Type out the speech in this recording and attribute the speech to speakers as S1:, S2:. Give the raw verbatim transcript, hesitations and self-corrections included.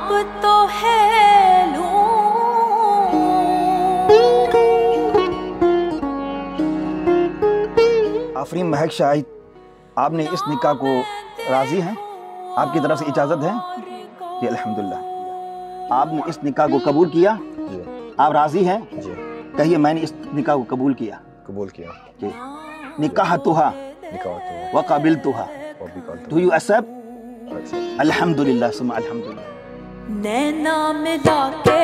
S1: अब तो है लूं।
S2: आफरीन महक शाहिद, आपने इस निकाह को राजी हैं? आपकी तरफ से इजाज़त है? जी अल्हम्दुलिल्लाह। आपने इस निकाह को कबूल किया?
S3: जी।
S2: आप राजी हैं?
S3: जी।
S2: कहिए मैंने इस निकाह को कबूल किया।
S3: कबूल किया।
S2: जी। निकाह तुहा
S3: निकाह तुहा
S2: व काबिल तुहा। Do you accept?
S3: एक्सेप्ट।
S2: अल्हम्दुलिल्लाह सुम्मा अल्हम्दुलिल्लाह।
S1: नैना मिला के